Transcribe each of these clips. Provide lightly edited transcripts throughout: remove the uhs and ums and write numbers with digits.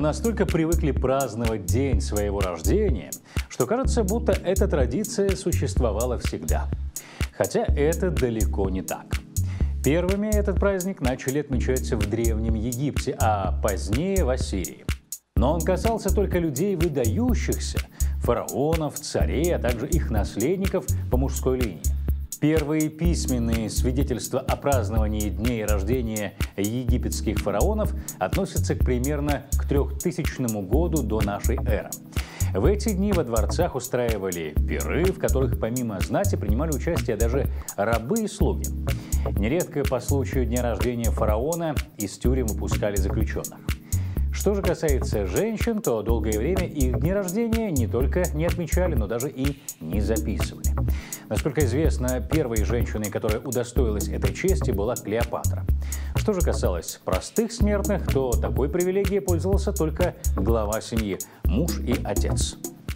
настолько привыкли праздновать день своего рождения, что кажется, будто эта традиция существовала всегда. Хотя это далеко не так. Первыми этот праздник начали отмечать в Древнем Египте, а позднее в Ассирии. Но он касался только людей выдающихся, фараонов, царей, а также их наследников по мужской линии. Первые письменные свидетельства о праздновании дней рождения египетских фараонов относятся примерно к 3000 году до нашей эры. В эти дни во дворцах устраивали пиры, в которых помимо знати принимали участие даже рабы и слуги. Нередко по случаю дня рождения фараона из тюрем выпускали заключенных. Что же касается женщин, то долгое время их дни рождения не только не отмечали, но даже и не записывали. Насколько известно, первой женщиной, которая удостоилась этой чести, была Клеопатра. Что же касалось простых смертных, то такой привилегией пользовался только глава семьи – муж и отец.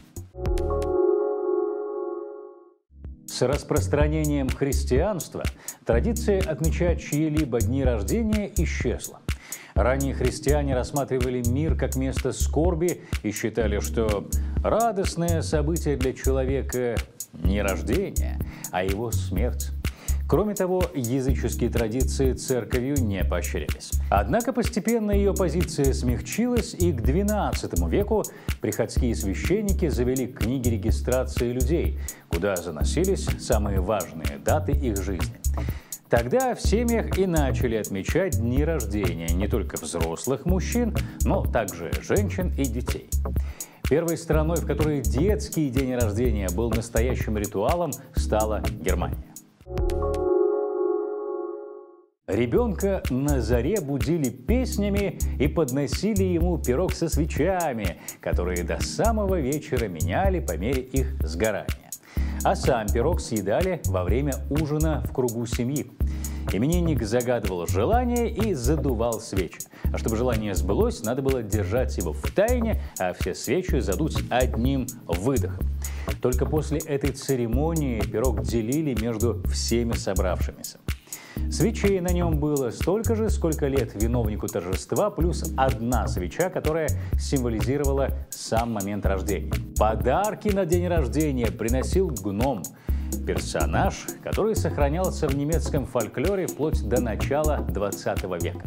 С распространением христианства традиция отмечать чьи-либо дни рождения исчезла. Ранние христиане рассматривали мир как место скорби и считали, что радостное событие для человека не рождение, а его смерть. Кроме того, языческие традиции церковью не поощрялись. Однако постепенно ее позиция смягчилась, и к XII веку приходские священники завели книги регистрации людей, куда заносились самые важные даты их жизни. Тогда в семьях и начали отмечать дни рождения не только взрослых мужчин, но также женщин и детей. Первой страной, в которой детский день рождения был настоящим ритуалом, стала Германия. Ребенка на заре будили песнями и подносили ему пирог со свечами, которые до самого вечера меняли по мере их сгорания. А сам пирог съедали во время ужина в кругу семьи. Именинник загадывал желание и задувал свечи. А чтобы желание сбылось, надо было держать его в тайне, а все свечи задуть одним выдохом. Только после этой церемонии пирог делили между всеми собравшимися. Свечей на нем было столько же, сколько лет виновнику торжества, плюс одна свеча, которая символизировала сам момент рождения. Подарки на день рождения приносил гном – персонаж, который сохранялся в немецком фольклоре вплоть до начала XX века.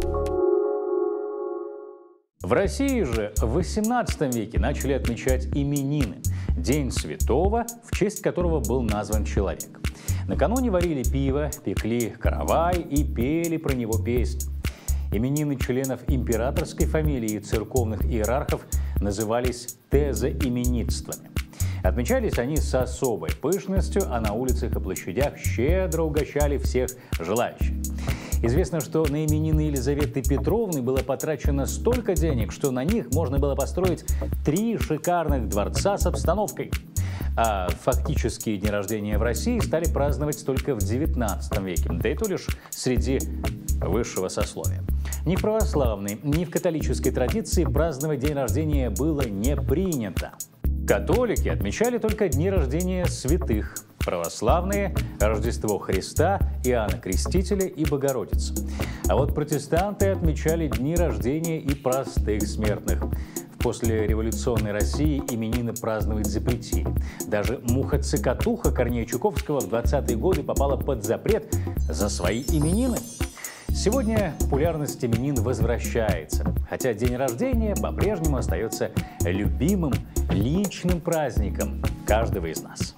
В России же в XVIII веке начали отмечать именины – День Святого, в честь которого был назван человек. Накануне варили пиво, пекли каравай и пели про него песни. Именины членов императорской фамилии и церковных иерархов назывались тезоименитствами. Отмечались они с особой пышностью, а на улицах и площадях щедро угощали всех желающих. Известно, что на именины Елизаветы Петровны было потрачено столько денег, что на них можно было построить 3 шикарных дворца с обстановкой. А фактические дни рождения в России стали праздновать только в XIX веке, да и то лишь среди высшего сословия. Ни в православной, ни в католической традиции праздновать день рождения было не принято. Католики отмечали только дни рождения святых, православные – Рождество Христа, Иоанна Крестителя и Богородицы. А вот протестанты отмечали дни рождения и простых смертных. В послереволюционной России именины праздновать запретили. Даже муха-цокотуха Корнея Чуковского в 20-е годы попала под запрет за свои именины. Сегодня популярность именин возвращается, хотя день рождения по-прежнему остается любимым личным праздником каждого из нас.